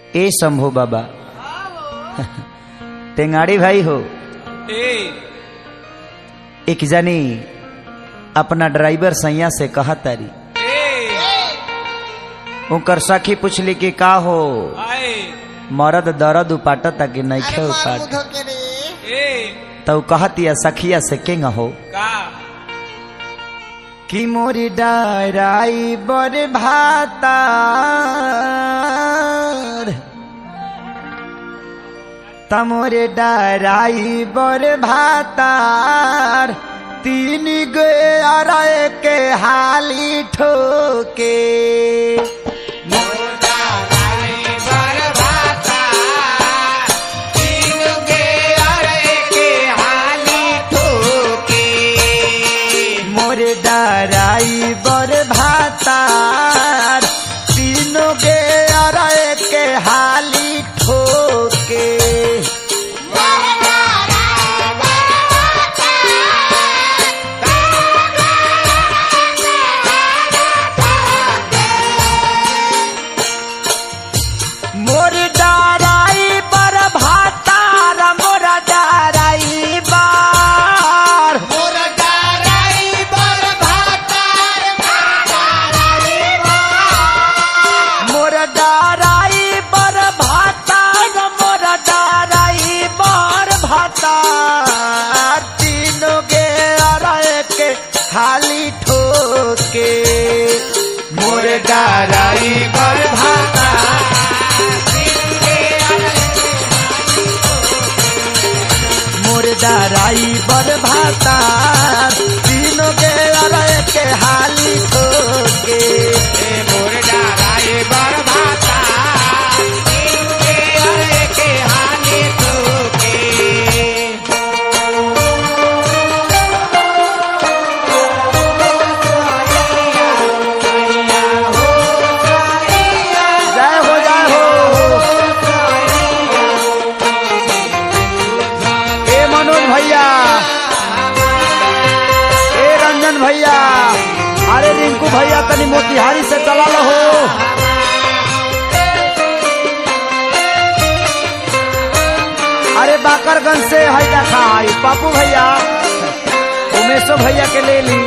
ए शंभू बाबा टेंगाड़ी भाई हो। एक जानी अपना ड्राइवर सैया से कहा तारी, उनकर सखी पूछली कि का हो मरद दर्द उपाटता कि नहीं खे उपाट, तो कहतिया सखिया से केंग हो कि मोरी डाराई बर भातार तमोरे डाराई बर भातार तीन गे अरे के हाली ठोके डाराई बर भातार तीनों गे अरे के हाली ठोके मोर डाराई बर भातार मोर डाराई बार तीनों गे अरे के खाली ठोके मोर डाराई बर भाता मोर डाराई बर भाता तीनों गे अरे के हाली ठोके मोर डाराई बर भाता तीनों गे अरे के हाली ठोके। भैया अरे रिंकू भैया तनी मोतिहारी से चला लो हो। अरे बाकरगंज से है देखा पापू भैया उमेशो भैया के ले ली।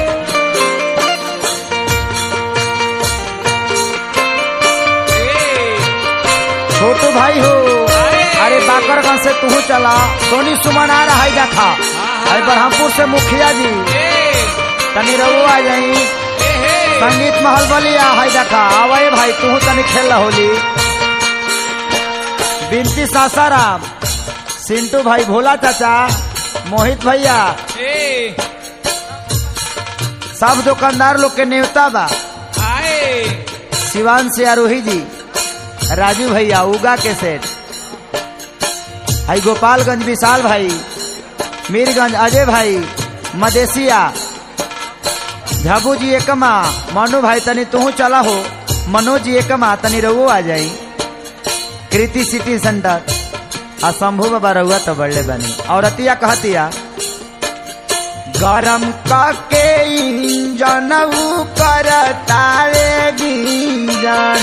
छोटू भाई हो अरे बाकरगंज से तू चला। सोनी सुमन आ रहा है देखा। अरे बरहमपुर से मुखिया जी तनी रघु आ जाई। संगीत महल बलिया है देखा आवे भाई तू तनी खेल होली। बिनती सासाराम सिंटू भाई भोला चाचा मोहित भैया सब दुकानदार लोग के न्योता बा। शिवान से आरोही जी राजू भैया उगा के सेठ आई गोपालगंज विशाल भाई मीरगंज अजय भाई मदेशिया झाबू जी एकमा मनु भाई तनी तू चला हो। मनोज जी एकमा तनी रघु आ जाई। कृति सिटी सेंटर आ शंभू बाबा रहुआ तो बड़े बनी। और अतिया कहतिया गरम के इंजन करता रे गिंजन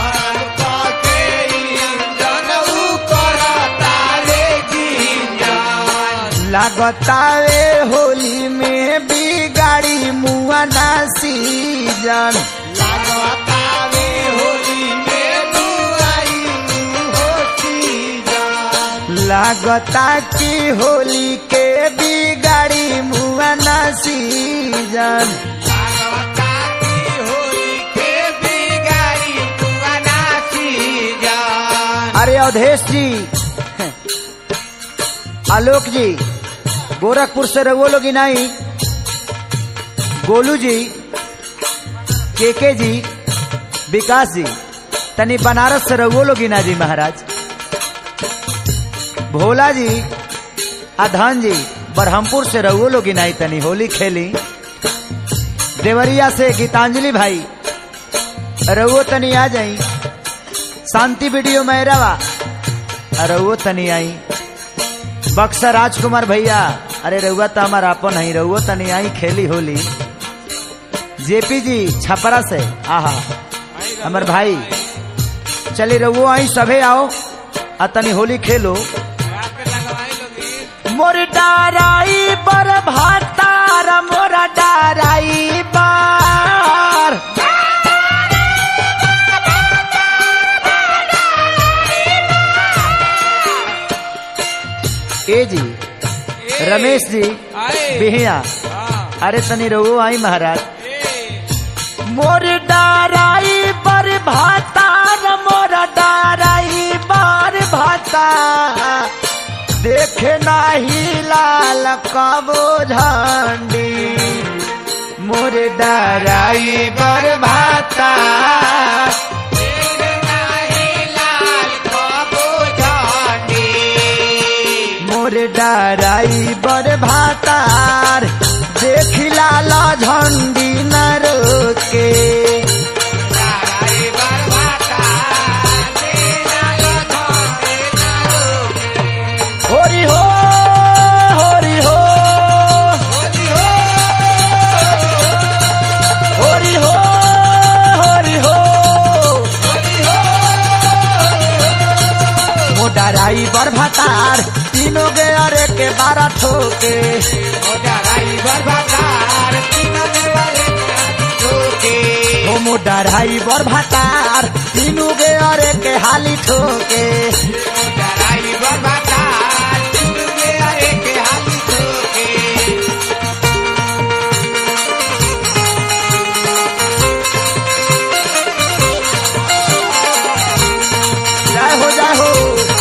लगतावे होली में बिगाड़ी मुआना सीजन लगतावे होली में बिगाड़ी हो सीजन लगता की होली के बिगाड़ी मुआना सीजन लगता की होली के बिगाड़ी मुआना सीजन। अरे अवधेश जी आलोक जी गोरखपुर से रघु लोग नहीं गोलू जी केके जी विकास जी तनी बनारस से रघु लोग ना जी महाराज भोला जी अधान जी बरहमपुर से रघु लोग नहीं तनी होली खेली। देवरिया से गीतांजलि भाई रघु तनी आ जाई। शांति वीडियो मैरावा रघु तनी आई। बक्सर राजकुमार भैया अरे रहुआ तो हमारा अपन नहीं रहुआ तनी आई खेली होली। जेपी जी छपरा से आहा हमार भाई चले रहो आई सभे आओ आ तनी होली खेलो। मोर डाराई बर भातार मोरा डाराई बार ए जी रमेश जी बिहिया अरे तनी रहो आई महाराज। मोर डाराई बर भातार मोरा डाराई बार भाता देखे नाही लाल कबो झंडी मोर डाराई बर भाता देखे नाही लाल कबो झंडी मोर डाराई बर भातार देखी लाल झंडी न रोके होरी हो होरी हो होरी हो होरी हो मोडाराई बर भातार तीनों गे अरे के 12 ठोके मोडाराई बर भातार तीनों गे अरे के ठोके हो मोडाराई बर भातार तीनों गे अरे के हाली ठोके मोडाराई बर भातार तीनों गे अरे के हाली ठोके। जय हो जय हो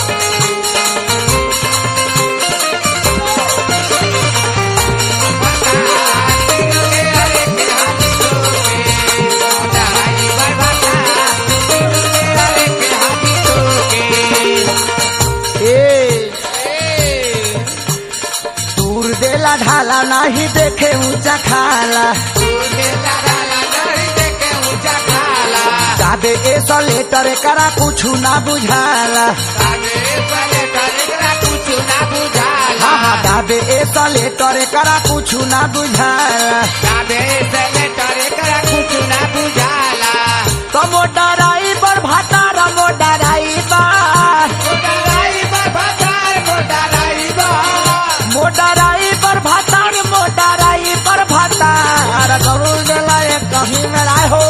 ढाला नहीं देखे ऊंचा खाला जाबे ऐसा लेटर करा कुछ ना बुझाला हाँ जाबे ऐसा लेटर करा कुछ ना बुझाला तो मोडराई बर भातार मोडराई बार मोडराई बर भातार मोडराई बर भातार करू दिला कहीं मेरा हो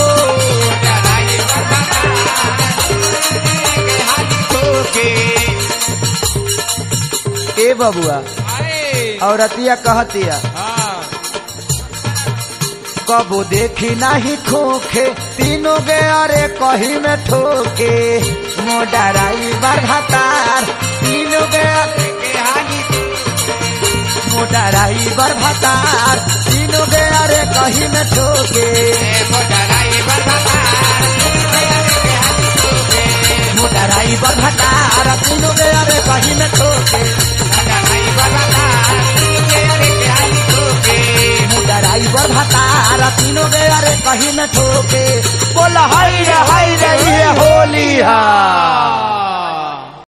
ए बबुआ औरतिया कहतिया कबो देखी नहीं खोखे तीनों गे अरे कहीं में ठोके मोडराई बर भातार तीनों गे मोडराई बर भातार तीनों गे अरे कहीं में ठोके मोडराई बर भातार मोडराई बर भातार तीनों गे अरे कहीं में ठोके मोडराई बर भातार तीनों गे अरे कहीं में ठोके बोला हाय रे ये होली हा।